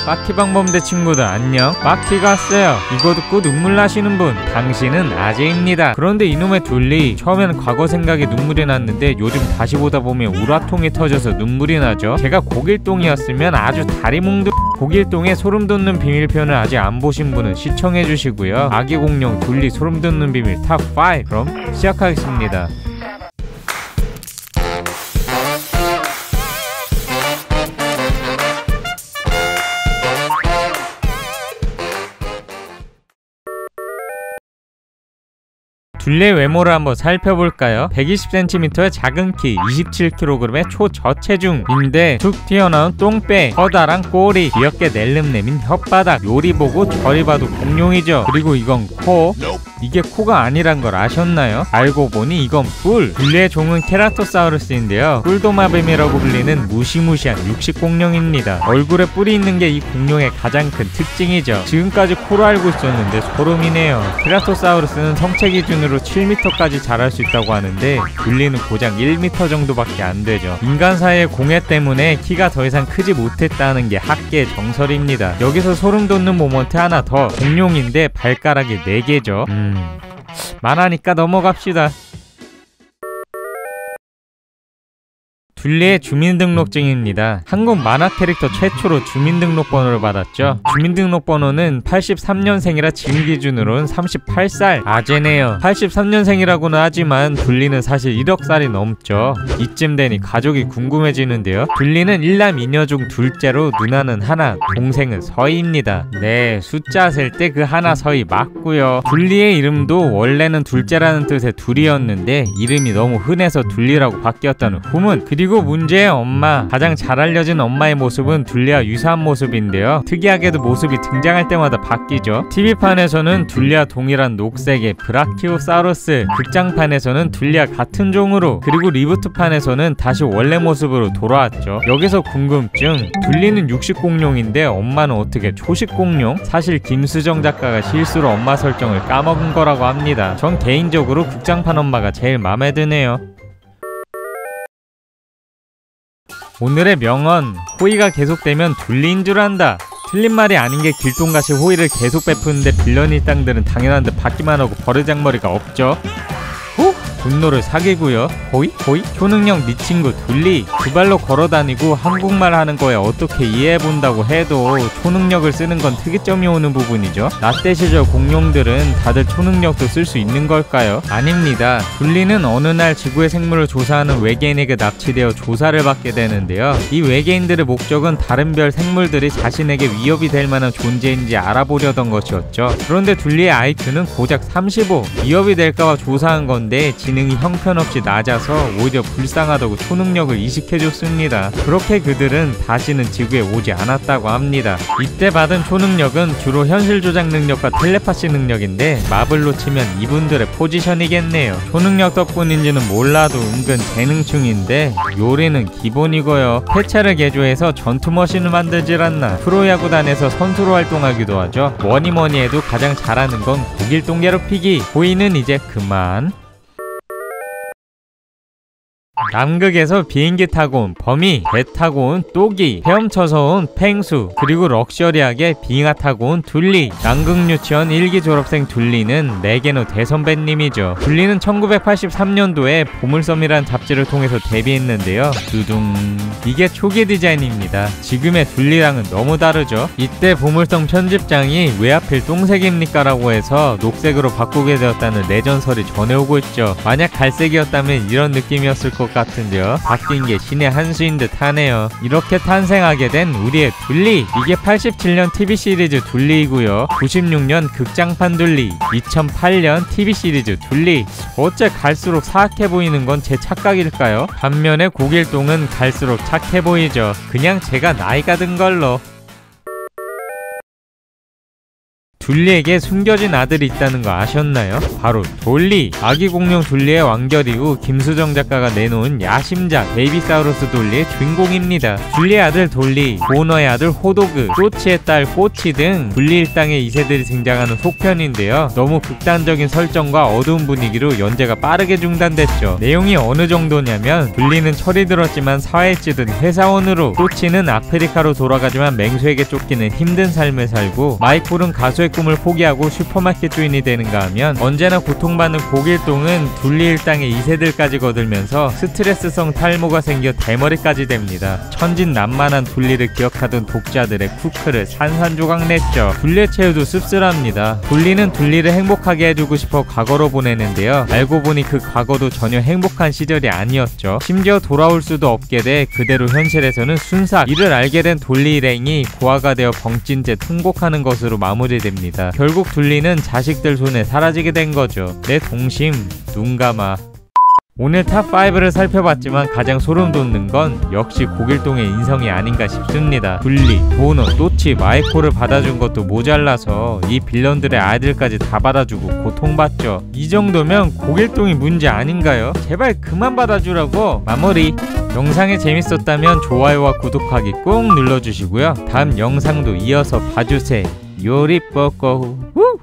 빠키방범대 친구들 안녕. 빠키가 왔어요. 이거 듣고 눈물 나시는 분, 당신은 아재입니다. 그런데 이놈의 둘리, 처음에는 과거 생각에 눈물이 났는데 요즘 다시 보다 보면 우라통이 터져서 눈물이 나죠. 제가 고길동이었으면 아주 다리 몽둥. 고길동의 소름 돋는 비밀편을 아직 안 보신 분은 시청해 주시고요. 아기 공룡 둘리 소름 돋는 비밀 탑 5 그럼 시작하겠습니다. 둘리의 외모를 한번 살펴볼까요? 120cm의 작은 키, 27kg의 초저체중인데 툭 튀어나온 똥배, 커다란 꼬리, 귀엽게 낼름내민 혓바닥, 요리 보고 저리 봐도 공룡이죠. 그리고 이건 코. 이게 코가 아니란 걸 아셨나요? 알고 보니 이건 뿔. 둘리의 종은 케라토사우루스인데요. 뿔도마뱀이라고 불리는 무시무시한 육식공룡입니다. 얼굴에 뿔이 있는 게 이 공룡의 가장 큰 특징이죠. 지금까지 코로 알고 있었는데 소름이네요. 케라토사우루스는 성체 기준으로 7m까지 자랄 수 있다고 하는데 둘리는 고작 1m 정도밖에 안 되죠. 인간 사이의 공해 때문에 키가 더 이상 크지 못했다는 게 학계의 정설입니다. 여기서 소름 돋는 모먼트 하나 더. 공룡인데 발가락이 4개죠. 말하니까 넘어갑시다. 둘리의 주민등록증입니다. 한국 만화 캐릭터 최초로 주민등록번호를 받았죠. 주민등록번호는 83년생이라 지금 기준으로는 38살. 아재네요. 83년생이라고는 하지만 둘리는 사실 1억살이 넘죠. 이쯤 되니 가족이 궁금해지는데요. 둘리는 1남 2녀 중 둘째로 누나는 하나, 동생은 서희입니다. 네, 숫자 셀 때 그 하나 서희 맞고요. 둘리의 이름도 원래는 둘째라는 뜻의 둘이었는데 이름이 너무 흔해서 둘리라고 바뀌었다는 후문. 그리고 문제의 엄마, 가장 잘 알려진 엄마의 모습은 둘리와 유사한 모습인데요. 특이하게도 모습이 등장할 때마다 바뀌죠. TV판에서는 둘리와 동일한 녹색의 브라키오사우루스, 극장판에서는 둘리와 같은 종으로, 그리고 리부트판에서는 다시 원래 모습으로 돌아왔죠. 여기서 궁금증, 둘리는 육식공룡인데 엄마는 어떻게 초식공룡? 사실 김수정 작가가 실수로 엄마 설정을 까먹은 거라고 합니다. 전 개인적으로 극장판 엄마가 제일 맘에 드네요. 오늘의 명언, 호의가 계속되면 둘리인 줄 안다. 틀린 말이 아닌 게 길동같이 호의를 계속 베푸는데 빌런 일당들은 당연한 듯 받기만 하고 버르장머리가 없죠. 분노를 사귀고요. 호의? 초능력 네 친구 둘리. 두 발로 걸어다니고 한국말 하는 거에 어떻게 이해해본다고 해도 초능력을 쓰는 건 특이점이 오는 부분이죠. 라떼 시절 공룡들은 다들 초능력도 쓸 수 있는 걸까요? 아닙니다. 둘리는 어느 날 지구의 생물을 조사하는 외계인에게 납치되어 조사를 받게 되는데요. 이 외계인들의 목적은 다른 별 생물들이 자신에게 위협이 될 만한 존재인지 알아보려던 것이었죠. 그런데 둘리의 IQ는 고작 35. 위협이 될까봐 조사한 건데 지능이 형편없이 낮아서 오히려 불쌍하다고 초능력을 이식해줬습니다. 그렇게 그들은 다시는 지구에 오지 않았다고 합니다. 이때 받은 초능력은 주로 현실 조작 능력과 텔레파시 능력인데 마블로 치면 이분들의 포지션이겠네요. 초능력 덕분인지는 몰라도 은근 재능충인데 요리는 기본이고요. 폐차를 개조해서 전투머신을 만들질 않나. 프로야구단에서 선수로 활동하기도 하죠. 뭐니뭐니 해도 가장 잘하는 건 고길동 괴롭히기. 호의는 이제 그만. 남극에서 비행기 타고 온 범이, 배 타고 온 또기, 헤엄쳐서 온 펭수, 그리고 럭셔리하게 빙하 타고 온 둘리. 남극 유치원 1기 졸업생 둘리는 내게노 대선배님이죠. 둘리는 1983년도에 보물섬이라는 잡지를 통해서 데뷔했는데요. 두둥. 이게 초기 디자인입니다. 지금의 둘리랑은 너무 다르죠. 이때 보물섬 편집장이 왜 하필 똥색입니까? 라고 해서 녹색으로 바꾸게 되었다는 내전설이 전해오고 있죠. 만약 갈색이었다면 이런 느낌이었을 것 같은데요. 바뀐 게 신의 한 수인 듯 하네요. 이렇게 탄생하게 된 우리의 둘리. 이게 87년 TV 시리즈 둘리이고요. 96년 극장판 둘리, 2008년 TV 시리즈 둘리. 어째 갈수록 사악해 보이는 건 제 착각일까요? 반면에 고길동은 갈수록 착해 보이죠. 그냥 제가 나이가 든 걸로. 둘리에게 숨겨진 아들이 있다는 거 아셨나요? 바로 돌리! 아기 공룡 둘리의 완결 이후 김수정 작가가 내놓은 야심작 베이비사우루스 돌리의 주인공입니다. 둘리의 아들 돌리, 보너의 아들 호도그, 쪼치의 딸 꼬치 등 둘리 일당의 2세들이 등장하는 속편인데요. 너무 극단적인 설정과 어두운 분위기로 연재가 빠르게 중단됐죠. 내용이 어느 정도냐면 둘리는 철이 들었지만 사회에 찌든 회사원으로, 꼬치는 아프리카로 돌아가지만 맹수에게 쫓기는 힘든 삶을 살고, 마이콜은 가수의 꿈을 포기하고 슈퍼마켓 주인이 되는가 하면 언제나 고통받는 고길동은 둘리 일당의 2세들까지 거들면서 스트레스성 탈모가 생겨 대머리까지 됩니다. 천진난만한 둘리를 기억하던 독자들의 쿠크를 산산조각 냈죠. 둘리의 최후도 씁쓸합니다. 둘리는 둘리를 행복하게 해주고 싶어 과거로 보내는데요. 알고 보니 그 과거도 전혀 행복한 시절이 아니었죠. 심지어 돌아올 수도 없게 돼 그대로 현실에서는 순삭. 이를 알게 된 돌리 일행이 고아가 되어 벙찐째 통곡하는 것으로 마무리됩니다. 결국 둘리는 자식들 손에 사라지게 된 거죠. 내 동심 눈 감아. 오늘 탑5를 살펴봤지만 가장 소름 돋는 건 역시 고길동의 인성이 아닌가 싶습니다. 둘리, 보너, 또치, 마이콜을 받아준 것도 모자라서 이 빌런들의 아이들까지 다 받아주고 고통받죠. 이 정도면 고길동이 문제 아닌가요? 제발 그만 받아주라고. 마무리. 영상이 재밌었다면 좋아요와 구독하기 꼭 눌러주시고요. 다음 영상도 이어서 봐주세요. 요리 뻐꺼.